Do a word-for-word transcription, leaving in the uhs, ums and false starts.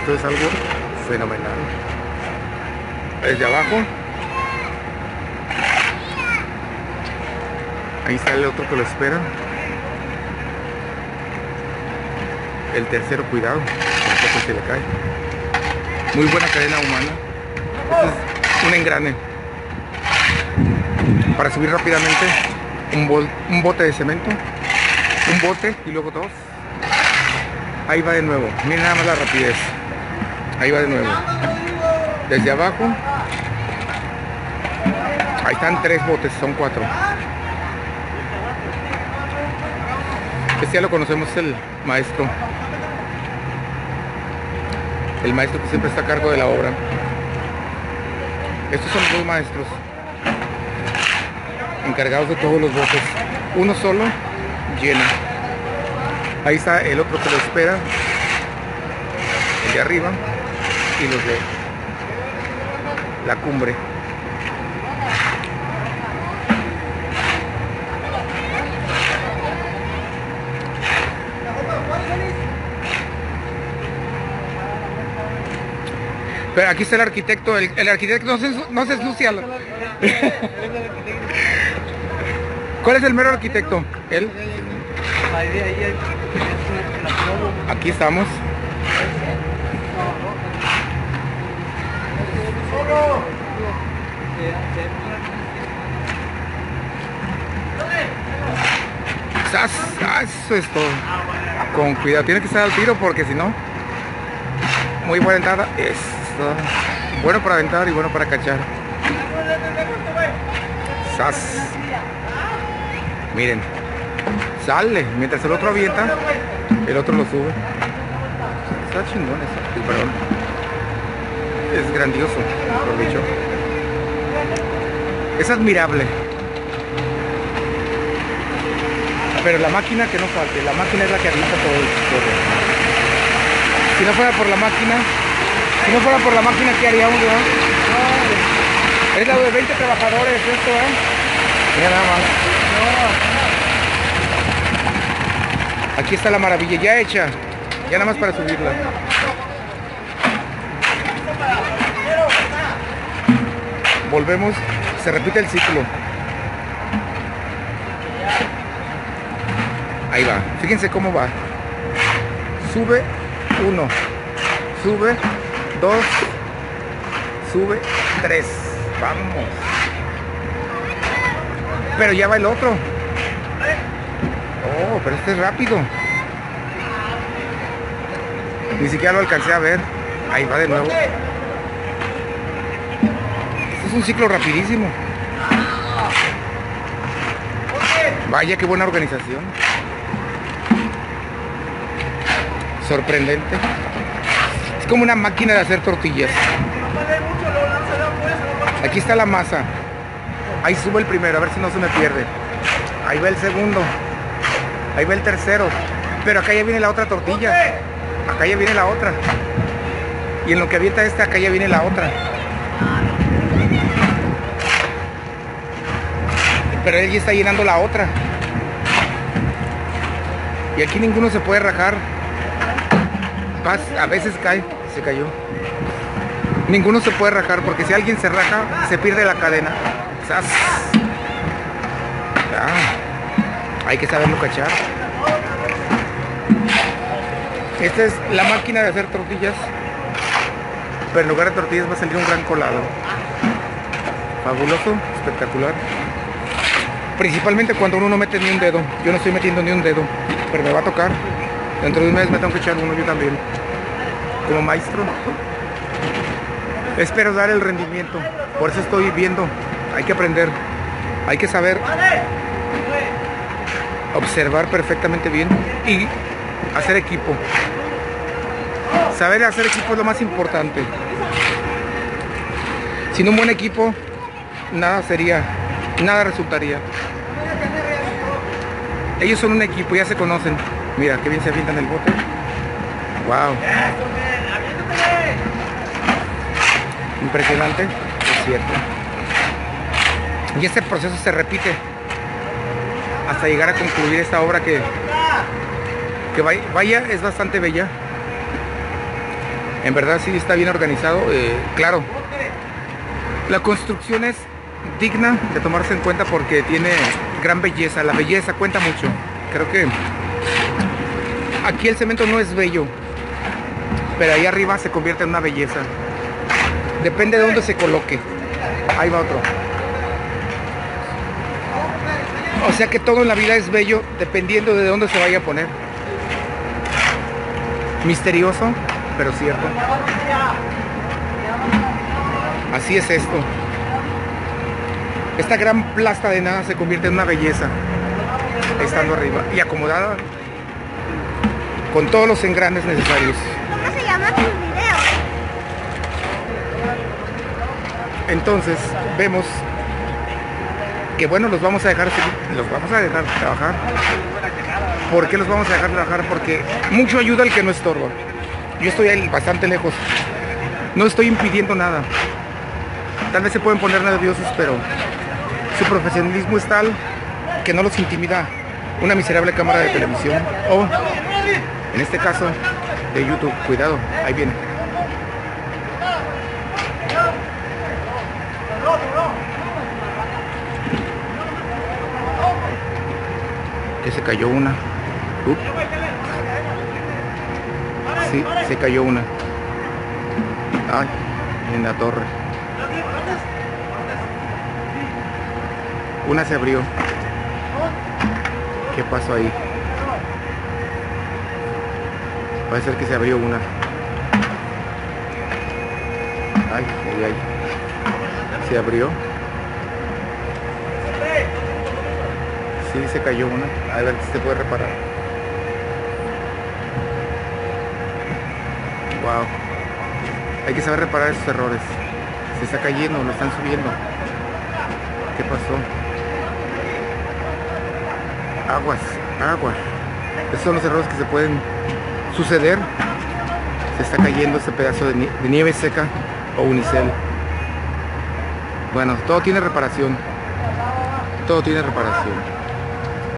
Esto es algo fenomenal. Desde abajo. Ahí está el otro que lo espera. El tercero, cuidado, tampoco se le cae. Muy buena cadena humana. Este es un engrane. Para subir rápidamente un, bol, un bote de cemento. Un bote y luego dos. Ahí va de nuevo. Miren nada más la rapidez. Ahí va de nuevo. Desde abajo. Ahí están tres botes, son cuatro. Este ya lo conocemos, el maestro. El maestro que siempre está a cargo de la obra. Estos son los dos maestros encargados de todos los botes. Uno solo llena. Ahí está el otro que lo espera, el de arriba, y los de la cumbre. Pero aquí está el arquitecto, el, el arquitecto no se, no se ensucia. ¿Cuál es el mero arquitecto? ¿Él? Aquí estamos. ¡Sas! Eso es todo. Con cuidado, tiene que estar al tiro porque si no... Muy buena entrada. Es bueno para aventar y bueno para cachar. ¡Sas! Miren, sale. Mientras el otro avienta, el otro lo sube. Está chingón eso. Perdón. Es grandioso, mejor dicho. Es admirable. Pero la máquina que no falte. La máquina es la que avienta todo el todo. Si no fuera por la máquina, si no fuera por la máquina, ¿qué haríamos, verdad? No, es la de veinte trabajadores esto, ¿eh? Mira nada más. Aquí está la maravilla, ya hecha. Ya nada más para subirla. Volvemos, se repite el ciclo. Ahí va, fíjense cómo va. Sube uno, sube dos, sube tres. Vamos. Pero ya va el otro. Oh, pero este es rápido. Ni siquiera lo alcancé a ver. Ahí va de nuevo. Este es un ciclo rapidísimo. Vaya, qué buena organización. Sorprendente. Es como una máquina de hacer tortillas. Aquí está la masa. Ahí sube el primero, a ver si no se me pierde. Ahí va el segundo. Ahí va el tercero. Pero acá ya viene la otra tortilla. Acá ya viene la otra. Y en lo que avienta esta, acá ya viene la otra. Pero él ya está llenando la otra. Y aquí ninguno se puede rajar. A veces cae, se cayó. Ninguno se puede rajar porque si alguien se raja, se pierde la cadena. ¡Sas! Ah, hay que saberlo cachar. Esta es la máquina de hacer tortillas. Pero en lugar de tortillas va a salir un gran colado. Fabuloso, espectacular. Principalmente cuando uno no mete ni un dedo. Yo no estoy metiendo ni un dedo, pero me va a tocar. Dentro de un mes me tengo que echar uno yo también. Como maestro. Espero dar el rendimiento. Por eso estoy viendo. Hay que aprender. Hay que saber observar perfectamente bien y hacer equipo. Saber hacer equipo es lo más importante. Sin un buen equipo, nada sería, nada resultaría. Ellos son un equipo, ya se conocen. Mira, qué bien se avientan el bote. Wow. Impresionante, es cierto. Y este proceso se repite hasta llegar a concluir esta obra que, que vaya, es bastante bella. En verdad sí está bien organizado. Eh, claro, la construcción es digna de tomarse en cuenta porque tiene gran belleza. La belleza cuenta mucho. Creo que aquí el cemento no es bello, pero ahí arriba se convierte en una belleza. Depende de dónde se coloque. Ahí va otro. O sea que todo en la vida es bello dependiendo de dónde se vaya a poner. Misterioso, pero cierto. Así es esto. Esta gran plasta de nada se convierte en una belleza estando arriba y acomodada con todos los engranes necesarios. ¿Cómo se llama tu video? Entonces vemos que bueno, los vamos a dejar los vamos a dejar trabajar. ¿Por qué los vamos a dejar trabajar? Porque mucho ayuda el que no estorba. Yo estoy ahí bastante lejos. No estoy impidiendo nada. Tal vez se pueden poner nerviosos, pero su profesionalismo es tal que no los intimida una miserable cámara de televisión o, en este caso, de YouTube. Cuidado, ahí viene. Que se cayó una. Up. Sí, se cayó una. Ay, en la torre. Una se abrió. ¿Qué pasó ahí? Parece ser que se abrió una. Ay, ay, ay. Se abrió. Sí, se cayó una. A ver si se puede reparar. Wow. Hay que saber reparar esos errores. Se está cayendo, lo están subiendo. ¿Qué pasó? Aguas, aguas. Esos son los errores que se pueden suceder. Se está cayendo este pedazo de, nie de nieve seca o unicel. Bueno, todo tiene reparación. Todo tiene reparación.